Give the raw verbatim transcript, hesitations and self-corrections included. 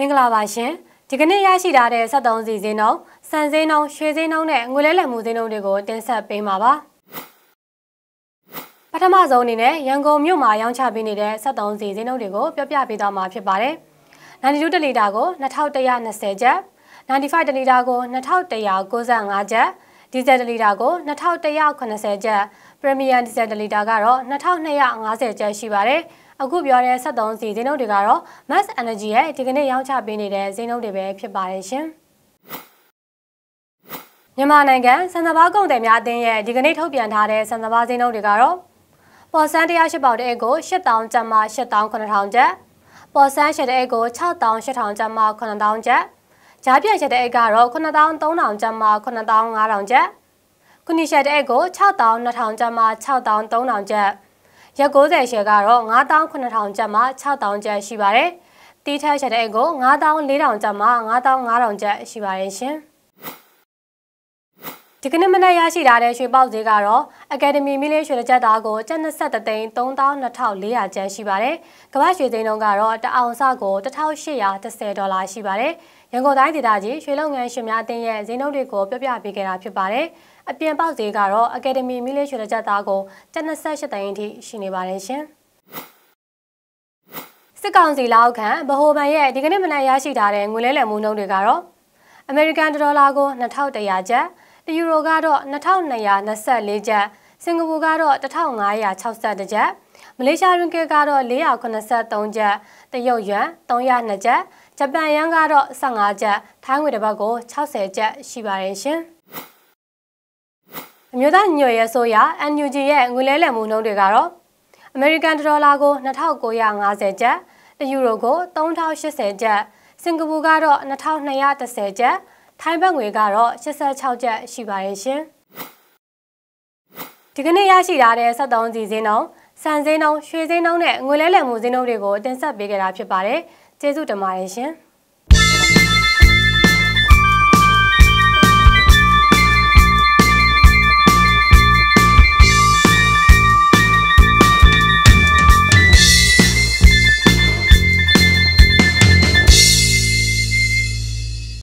မင်္ဂလာပါရှင်ဒီကနေ့ရရှိထားတဲ့ဆက်သုံးစီဈေးနှုန်းစံဈေးနှုန်းရွှေဈေးနှုန်းနဲ့ငွေလဲလှယ်မှုဈေးနှုန်းတွေကိုတင်ဆက်ပေးမှာပါပထမဆုံးအနေနဲ့ရန်ကုန်မြို့မှာရောင်းချပေးနေတဲ့ဆက်သုံးစီဈေးနှုန်းတွေကိုပြောပြပေးသွားမှာဖြစ်ပါတယ်ninety twoတလီတာကိုtwo thousand one hundred twentyကျပ်ninety-fiveတလီတာကိုtwo thousand one hundred ninety-fiveကျပ်ဒီဇယ်တလီတာကိုtwo thousand one hundred seventyကျပ်ပရီမီယံဒီဇယ်တလီတာကတော့two thousand two hundred fiftyကျပ်ရှိပါတယ်အခုပြောတဲ့ဆက်သုံးစီဈေးနှုန်းတွေကတော့ Max Energy ရဲ့ဒီကနေ့ရောင်းချပေးနေတဲ့ဈေးနှုန်းတွေပဲဖြစ်ပါတယ်ရှင်မြန်မာနိုင်ငံစံစဘာကုန်သည်များအသင်းရဲ့ဒီကနေ့ထုတ်ပြန်ထားတဲ့စံစဘာဈေးနှုန်းတွေကတော့ပေါ်ဆန်းone oh eightပေါင်တအိတ်ကိုeight thousandကျပ်မှeight thousand seven thousandကျပ်ပေါ်ဆန်းရှယ်တအိတ်ကိုsix thousand eight thousandကျပ်မှseven thousandကျပ်ကြားပြည့်ရှယ်တအိတ်ကတော့seven thousand three thousandကျပ်မှseven thousand five thousandကျပ်ကုနီရှယ်တအိတ်ကိုsix thousand two thousandကျပ်မှsix thousand three thousandကျပ်ရက်ninetyရှယ်ကတော့five thousand seven thousandကျပ်မှsix thousandကျပ်ရှိပါတယ်။တီးထက်ရှယ်တဲ့အိတ်ကိုfive thousand four thousandကျပ်မှfive thousand five thousandကျပ်ရှိပါတယ်ရှင်။ဒီကနေ့မနက်ရရှိထားတဲ့ရွှေပေါက်ဈေးကတော့ Academy မီလင်းရွှေတစ်ကျပ်သားကိုကျပ်twenty-oneသိန်းthree thousand two hundred fourကျပ်ရှိပါတယ်။ကမ္ဘာရွှေဈေးနှုန်းကတော့တအောင်စကိုone thousand eight hundred tenဒေါ်လာရှိပါတယ်။ရန်ကုန်တိုင်းဒေသကြီးရွှေလုပ်ငန်းရှင်များအသင်းရဲ့ဈေးနှုန်းတွေကိုပြပြပေးခဲ့တာဖြစ်ပါတယ်။အပြင်ပေါက်ဈေးကတော့ Academy မီလင်းရွှေတစ်ကျပ်သားကိုကျပ်twenty-eightသိန်းအထိရှိနေပါတယ်ရှင်။စစ်ကောင်စီလက်အောက်ခံဗဟိုဘဏ်ရဲ့ဒီကနေ့မနက်ရရှိထားတဲ့ငွေလဲလှယ်မှုနှုန်းတွေကတော့ American ဒေါ်လာကိုtwo thousand one hundredကျပ်တယူရိုကတော့two thousand two hundred twenty-fourကျပ်စင်ကာပူကတော့one thousand five hundred sixty-twoကျပ်မလေးရှားရင်းကစ်ကတော့four hundred ninety-threeကျပ်တရုတ်ယွမ်three hundred twoကျပ်ဂျပန်ယန်ကတော့fifteenကျပ်ထိုင်းငွေတစ်ဘတ်ကိုsixtyကျပ်ရှိပါတယ်ရှင်အမျိုးသားညွှန်ရဲဆိုရ N U G ရဲ့ငွေလဲလှယ်မှုနှုန်းတွေကတော့ American ဒေါ်လာကိုtwo thousand nine hundred fiftyကျပ်တယူရိုကိုthree thousand eightyကျပ်စင်ကာပူကတော့two thousand two hundred tenကျပ်ထိုင်းဘတ်ငွေကတော့eighty-sixကျပ်ရှိပါတယ်ရှင်ဒီကနေ့ရရှိထားတဲ့ဆက်သုံးစီဈေးနှုန်းစံဈေးနှုန်းရွှေဈေးနှုန်းနဲ့ငွေလဲလှယ်မှုဈေးနှုန်းတွေကိုတင်ဆက်ပေးခဲ့တာဖြစ်ပါတယ်ကျေးဇူးတင်ပါတယ်ရှင်